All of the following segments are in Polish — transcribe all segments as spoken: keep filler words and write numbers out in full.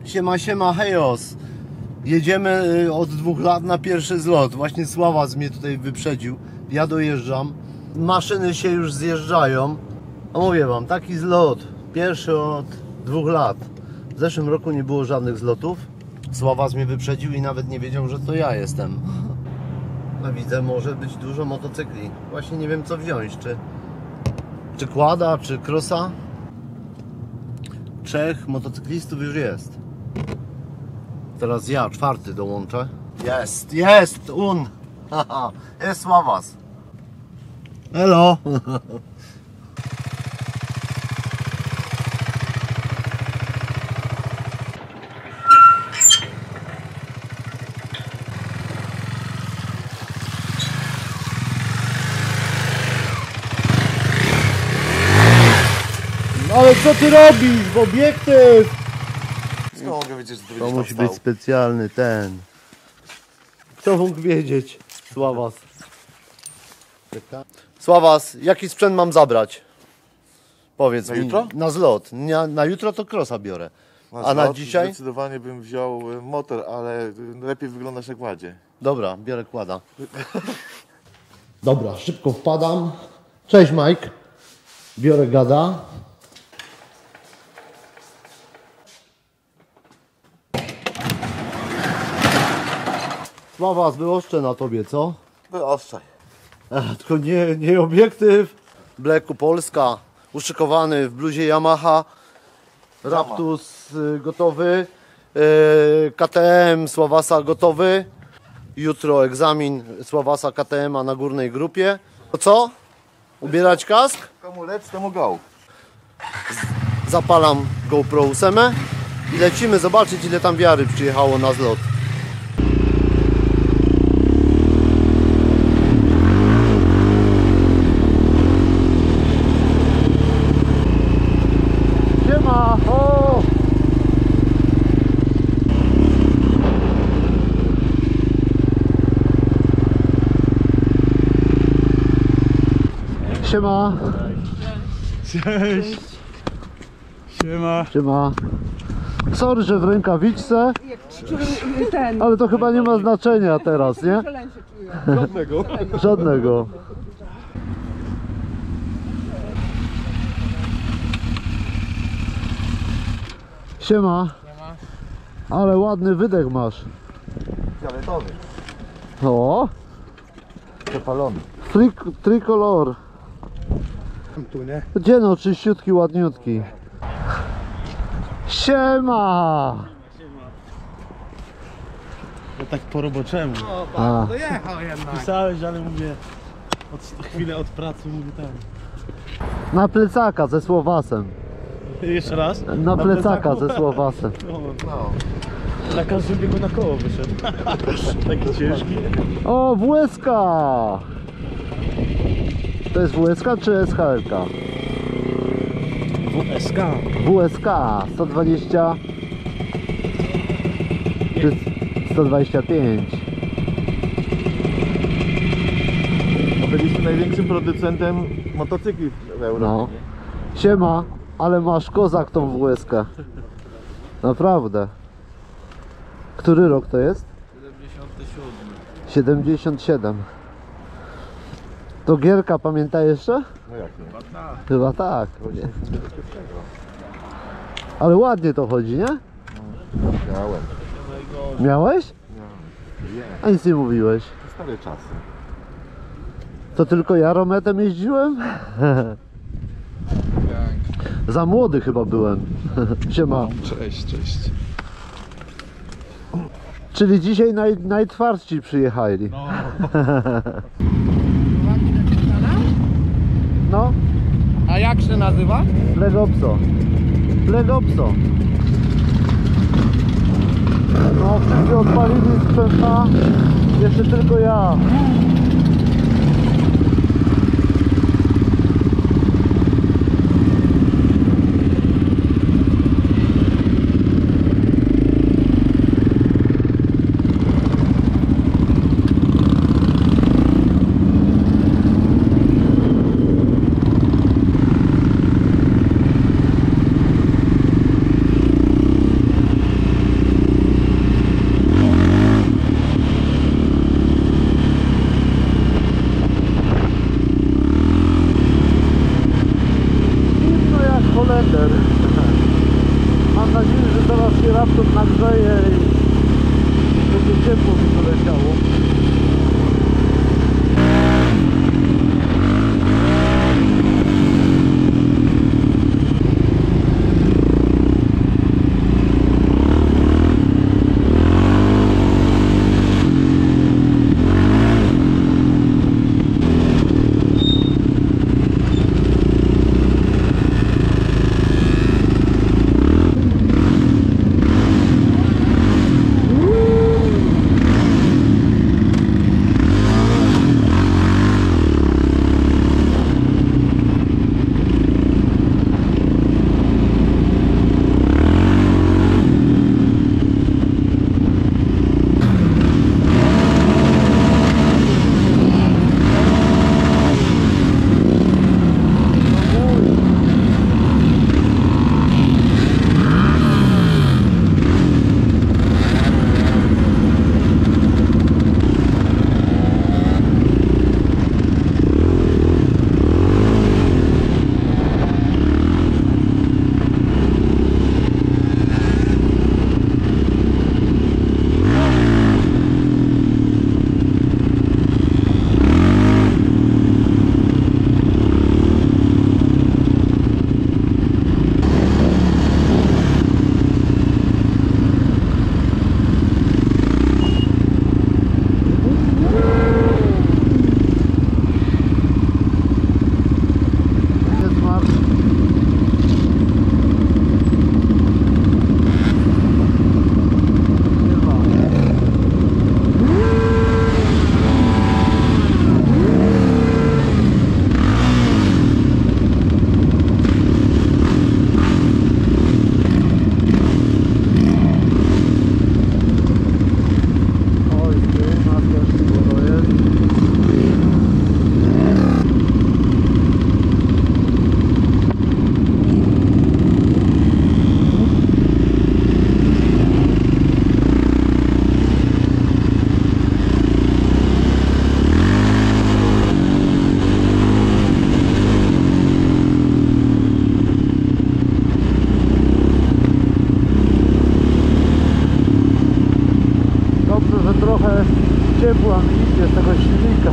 Siema, siema, hejos. Jedziemy od dwóch lat na pierwszy zlot. Właśnie Sławas mnie tutaj wyprzedził. Ja dojeżdżam. Maszyny się już zjeżdżają. A mówię wam, taki zlot. Pierwszy od dwóch lat. W zeszłym roku nie było żadnych zlotów. Sławas mnie wyprzedził i nawet nie wiedział, że to ja jestem. A widzę, może być dużo motocykli. Właśnie nie wiem, co wziąć. Czy, czy quada, czy crossa. Trzech motocyklistów już jest. Teraz ja, czwarty dołączę. Jest, jest, un! Haha, jest Sławas. Hello! Ale co ty robisz? W obiektyw! Skąd mogę wiedzieć, że to, To musi być specjalny ten. Co mógł wiedzieć? Sławas. Sławas, jaki sprzęt mam zabrać? Powiedz Na mi. jutro? Na zlot. Na, na jutro to crossa biorę. Na A na zlot dzisiaj? Zdecydowanie bym wziął motor, ale lepiej wyglądasz jak Władzie. Dobra, biorę kłada. Dobra, szybko wpadam. Cześć Mike. Biorę gada. Sławas, wyoszczę na tobie, co? Wyostrzaj. Ech, tylko nie, nie obiektyw. Bleku Polska, uszykowany w bluzie Yamaha. Raptus y, gotowy. Y, K T M Sławasa gotowy. Jutro egzamin Sławasa K T M-a na górnej grupie. To co? Ubierać kask? Komu lec, temu go. Zapalam GoPro osiem i lecimy zobaczyć, ile tam wiary przyjechało na zlot. Siema! O! Siema! Cześć! Siema! Siema. Sorry, że w rękawiczce, Ten. ale to chyba nie ma znaczenia teraz, nie? Szaleńczy czuję. Żadnego! Żadnego. Siema. Ale ładny wydech masz. Fioletowy. O, Przepalony. tri tricolor. Tu, nie? Gdzie no, czyściutki, ładniutki. Siema. No tak po roboczemu. A, Dojechał jednak. Pisałeś, ale mówię od, chwilę od pracy mówię tam. na plecaka ze Słowasem. Jeszcze raz? Na plecaka plecaku? ze Słowasem. No, No. na każdym biegu na koło wyszedł. Taki ciężki. O, W S K. To jest W S K czy S H L K? W S K. W S K sto dwadzieścia czy sto dwadzieścia pięć. No, byliśmy największym producentem motocykli w Europie. No. Siema, ale masz kozak tą W S K. Naprawdę. Który rok to jest? siedemdziesiąty siódmy. To Gierka pamięta jeszcze? No jak nie? Chyba tak. Ale ładnie to chodzi, nie? Miałem. Miałeś? Nie. A nic nie mówiłeś. To stare czasy. To tylko ja rometem jeździłem? Za młody chyba byłem. Siema. Cześć, cześć. Czyli dzisiaj naj, najtwardsi przyjechali. No. No, A jak się nazywa? Legopso. Legopso. No, wszyscy odpalili sprzęta. Jeszcze tylko ja. Mam nadzieję, że teraz się laptop nagrzeje i będzie ciepło mi to leciało. Ciepła mi idzie z tego silnika.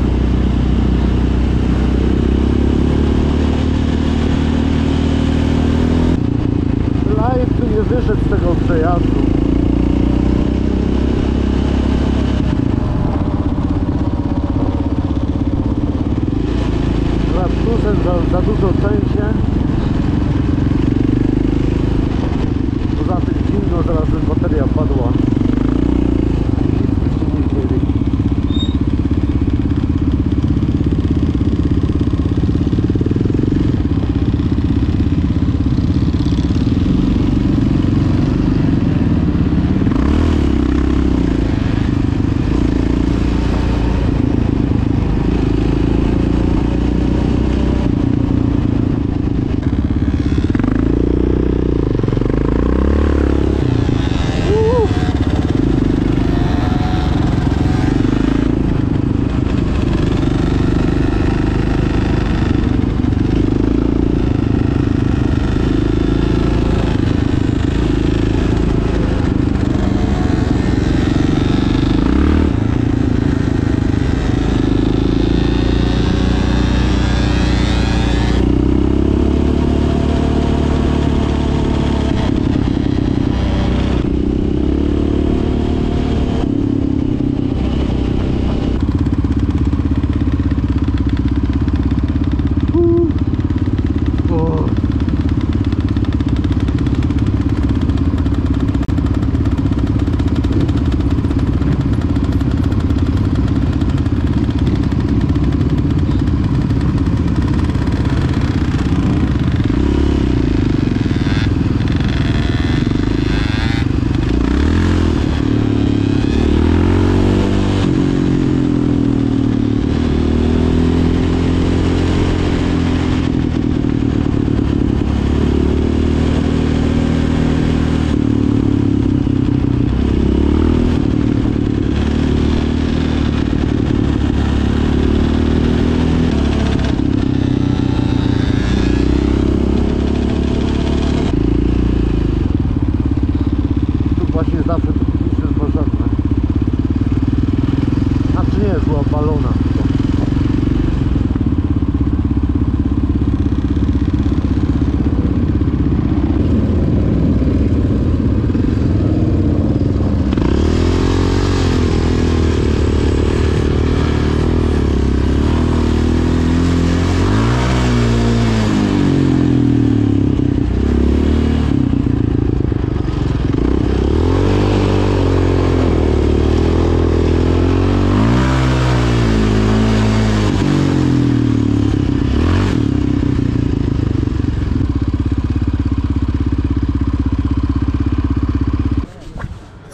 Light tu nie wyszedł z tego przejazdu. Radkusem za, za dużo trzęsie. Poza tym zimno, zaraz bateria padła.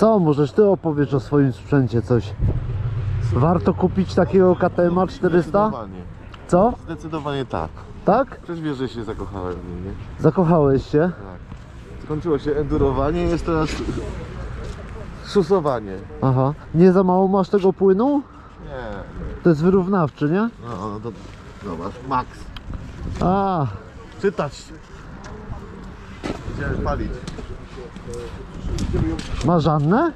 Co, możesz ty opowiesz o swoim sprzęcie coś? Warto kupić takiego K T M A czterysta? Zdecydowanie. Co? Zdecydowanie tak. Tak? Przecież wiesz, że się zakochałem w nim, nie? Zakochałeś się? Tak. Skończyło się endurowanie, jest teraz szusowanie. Aha. Nie za mało masz tego płynu? Nie. To jest wyrównawczy, nie? No, no to zobacz, max. A, Czytać. Chciałem palić. masz Annę?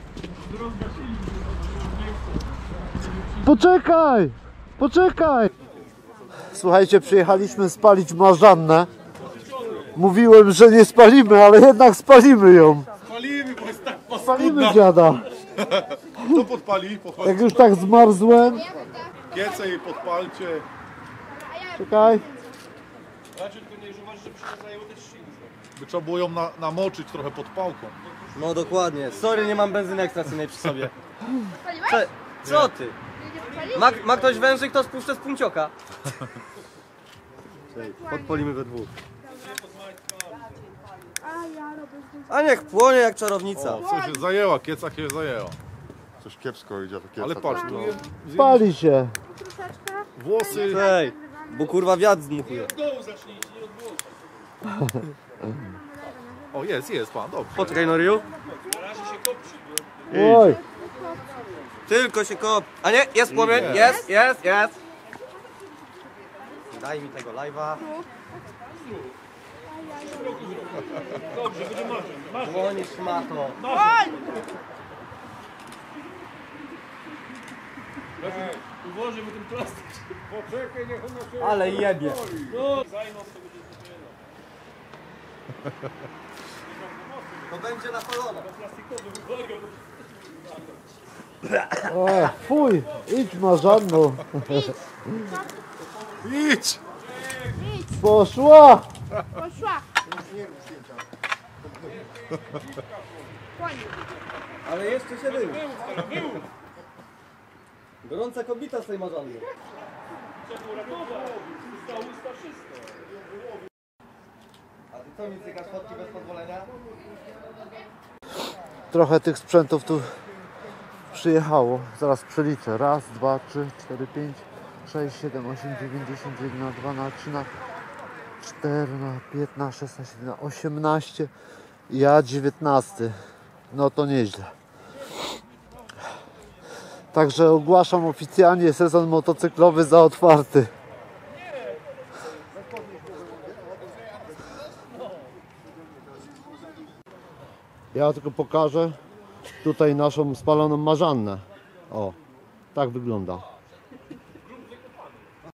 Poczekaj! Poczekaj! Słuchajcie, przyjechaliśmy spalić marzannę. Mówiłem, że nie spalimy, ale jednak spalimy ją. Spalimy, bo jest tak Spalimy dziada. Co podpali? Podpali Jak już tak zmarzłem. piece i podpalcie. Czekaj. By trzeba było ją na, namoczyć trochę pod pałką. No dokładnie. Sorry, nie mam benzyny ekstrakcyjnej przy sobie. Cze co ty? Ma, ma ktoś wężyk, to spuszczę z punkcioka. Podpolimy we dwóch. A niech płonie jak czarownica. O, co się zajęła, kieca się zajęła. Coś kiepsko idzie. To Ale patrz, tu jest Pali się. włosy. Ej, bo kurwa wiatr zdmuchuje. O, jest, jest pan, dobrze. Poczekaj, Noriu. Oj. Tylko się kop. A nie, jest płomień, jest, jest, jest. Daj mi tego live'a. Dłoni szmato. Ale jebie. To będzie napalone. O, fuj, idź marzanno. Idź! Poszła. Poszła. Ale jeszcze się był. Gorąca kobieta z tej marzanny. A ty co mi cykasz fotki bez pozwolenia? Trochę tych sprzętów tu przyjechało. Zaraz przeliczę. Raz, dwa, trzy, cztery, pięć, sześć, siedem, osiem, dziewięć, dziesięć, jedenaście, dwanaście, trzynaście, czternaście, piętnaście, szesnaście, siedemnaście, osiemnaście. Ja dziewiętnasty. No to nieźle. Także ogłaszam oficjalnie sezon motocyklowy za otwarty. Ja tylko pokażę tutaj naszą spaloną marzannę. O, tak wygląda.